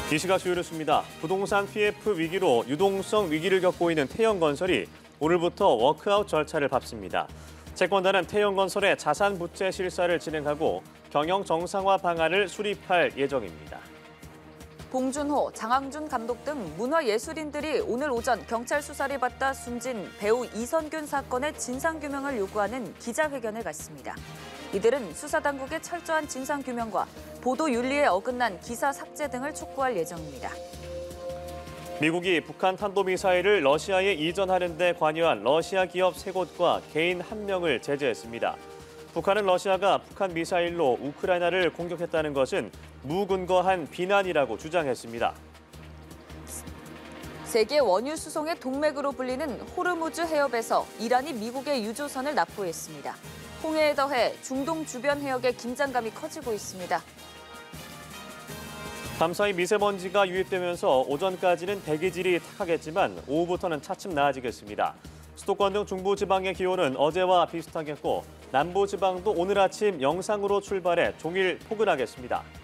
이 시각 주요 뉴스입니다. 부동산 PF 위기로 유동성 위기를 겪고 있는 태영건설이 오늘부터 워크아웃 절차를 밟습니다. 채권단은 태영건설의 자산 부채 실사를 진행하고 경영 정상화 방안을 수립할 예정입니다. 봉준호, 장항준 감독 등 문화예술인들이 오늘 오전 경찰 수사를 받다 숨진 배우 이선균 사건의 진상규명을 요구하는 기자회견을 갖습니다. 이들은 수사당국의 철저한 진상규명과 보도윤리에 어긋난 기사 삭제 등을 촉구할 예정입니다. 미국이 북한 탄도미사일을 러시아에 이전하는 데 관여한 러시아 기업 3곳과 개인 1명을 제재했습니다. 북한은 러시아가 북한 미사일로 우크라이나를 공격했다는 것은 무근거한 비난이라고 주장했습니다. 세계 원유 수송의 동맥으로 불리는 호르무즈 해협에서 이란이 미국의 유조선을 납부했습니다. 홍해에 더해 중동 주변 해역의 긴장감이 커지고 있습니다. 밤사이 미세먼지가 유입되면서 오전까지는 대기질이 탁하겠지만 오후부터는 차츰 나아지겠습니다. 수도권 등 중부지방의 기온은 어제와 비슷하겠고 남부지방도 오늘 아침 영상으로 출발해 종일 포근하겠습니다.